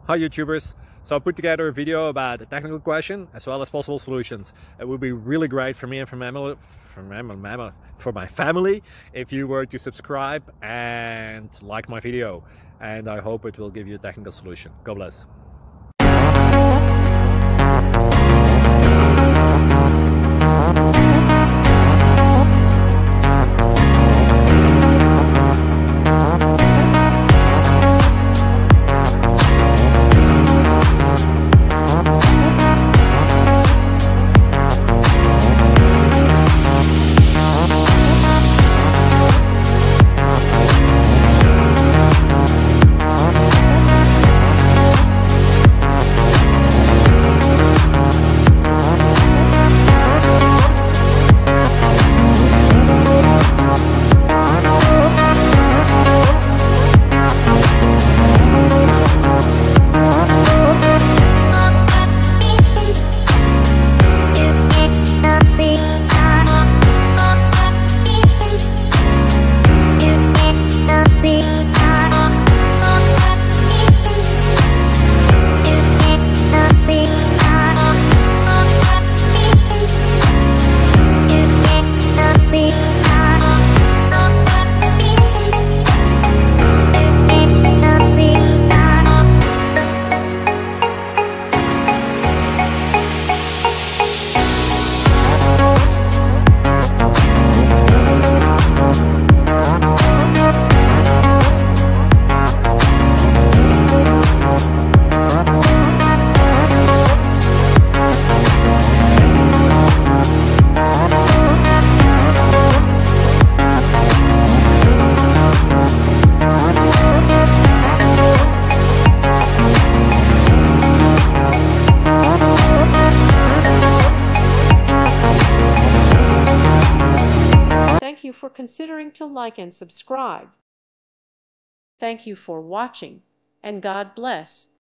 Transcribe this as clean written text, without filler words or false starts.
Hi YouTubers. So I put together a video about a technical question as well as possible solutions. It would be really great for me and for my family if you were to subscribe and like my video, and I hope it will give you a technical solution. God bless. Thank you for considering to like and subscribe. Thank you for watching, and God bless.